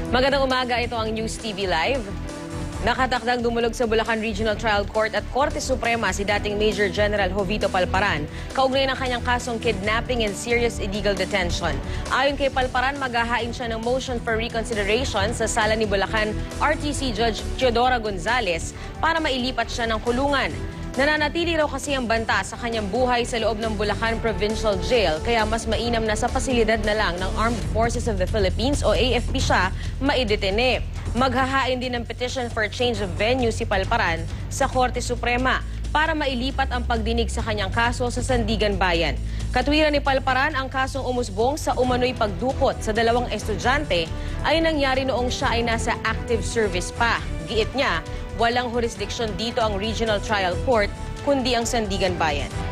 Magandang umaga, ito ang News TV Live. Nakatakdang dumulog sa Bulacan Regional Trial Court at Korte Suprema si dating Major General Jovito Palparan, kaugnay ng kanyang kasong kidnapping and serious illegal detention. Ayon kay Palparan, maghahain siya ng motion for reconsideration sa sala ni Bulacan RTC Judge Teodora Gonzales para mailipat siya ng kulungan. Nananatili raw kasi ang banta sa kanyang buhay sa loob ng Bulacan Provincial Jail, kaya mas mainam na sa pasilidad na lang ng Armed Forces of the Philippines o AFP siya maidetene. Maghahain din ng petition for change of venue si Palparan sa Korte Suprema para mailipat ang pagdinig sa kanyang kaso sa Sandigan Bayan. Katwiran ni Palparan, ang kasong umusbong sa umano'y pagdukot sa dalawang estudyante ay nangyari noong siya ay nasa active service pa. Giit niya, walang jurisdiction dito ang Regional Trial Court kundi ang Sandigan Bayan.